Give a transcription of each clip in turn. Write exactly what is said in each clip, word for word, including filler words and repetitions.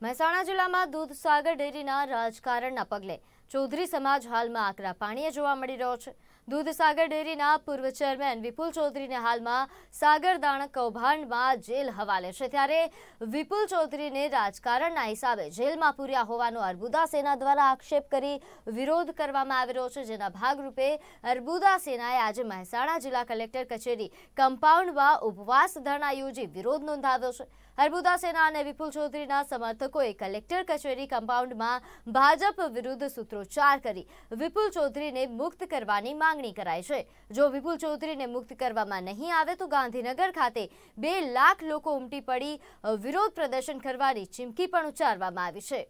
મહેસાણા જિલ્લામાં દૂધસાગર ડેરીના રાજકારણના પગલે ચૌધરી સમાજ હાલમાં આકરા પાણીએ જોવા મળી રહ્યો છે। દૂધસાગર ડેરીના પૂર્વ ચેરમેન વિપુલ ચૌધરીને હાલમાં સાગરદાણા કૌભાંડમાં જેલ હવાલે છે, ત્યારે વિપુલ ચૌધરીને રાજકારણના હિસાબે જેલમાં પૂર્યા હોવાનો અર્બુદા સેના દ્વારા આક્ષેપ કરી વિરોધ કરવામાં આવી રહ્યો છે, જેના ભાગરૂપે અર્બુદા સેનાએ આજે મહેસાણા જિલ્લા કલેક્ટર કચેરી કમ્પાઉન્ડમાં ઉપવાસ ધરણા યોજી વિરોધ નોંધાવ્યો છે। અર્બુદા સેના અને વિપુલ ચૌધરીના સમર્થકોએ કલેક્ટર કચેરી કમ્પાઉન્ડમાં ભાજપ વિરુદ્ધ સૂત્રોચ્ચાર કરી વિપુલ ચૌધરીને મુક્ત કરવાની માંગણી કરાઈ છે। જો વિપુલ ચૌધરીને મુક્ત કરવામાં નહીં આવે તો ગાંધીનગર ખાતે બે લાખ લોકો ઉમટી પડી વિરોધ પ્રદર્શન કરવાની ચીમકી પણ ઉચ્ચારવામાં આવી છે।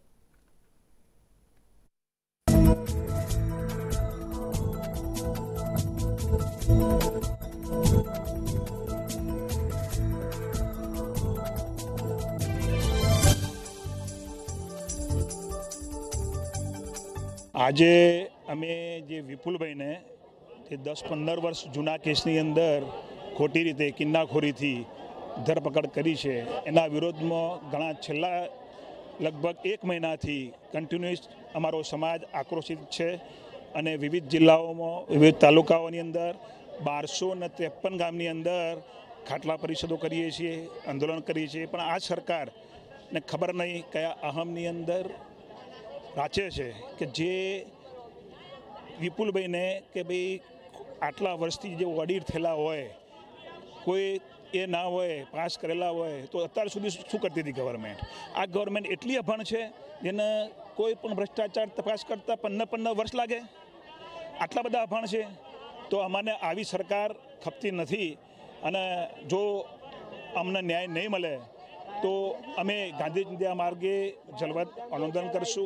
આજે અમે જે વિપુલભાઈને તે દસ પંદર વર્ષ જૂના કેસની અંદર ખોટી રીતે કિન્નાખોરીથી ધરપકડ કરી છે, એના વિરોધમાં ઘણા છેલ્લા લગભગ એક મહિનાથી કન્ટિન્યુઅસ અમારો સમાજ આક્રોશિત છે અને વિવિધ જિલ્લાઓમાં વિવિધ તાલુકાઓની અંદર બારસો ને ત્રેપન ગામની અંદર ખાટલા પરિષદો કરીએ છીએ, આંદોલન કરીએ છીએ, પણ આ સરકારને ખબર નહીં કયા અહમની અંદર રાચે છે કે જે વિપુલભાઈને કે ભાઈ આટલા વર્ષથી જે ઓડિટ થયેલા હોય, કોઈ એ ના હોય, પાસ કરેલા હોય, તો અત્યાર સુધી શું કરતી હતી ગવર્મેન્ટ? આ ગવર્મેન્ટ એટલી અભણ છે જેને કોઈ પણ ભ્રષ્ટાચાર તપાસ કરતાં પંદર પંદર વર્ષ લાગે, આટલા બધા અભણ છે। તો અમને આવી સરકાર ખપતી નથી અને જો અમને ન્યાય નહીં મળે તો અમે ગાંધી ચિંધ્યા માર્ગે જલવત આંદોલન કરશું।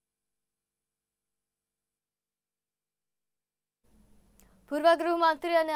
પૂર્વ ગૃહમંત્રી અને